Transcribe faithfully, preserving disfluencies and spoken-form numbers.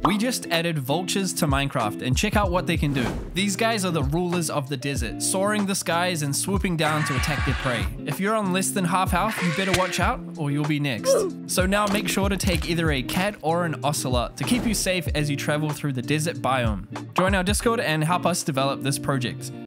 We just added vultures to Minecraft and check out what they can do. These guys are the rulers of the desert, soaring the skies and swooping down to attack their prey. If you're on less than half health, you better watch out or you'll be next. So now make sure to take either a cat or an ocelot to keep you safe as you travel through the desert biome. Join our Discord and help us develop this project.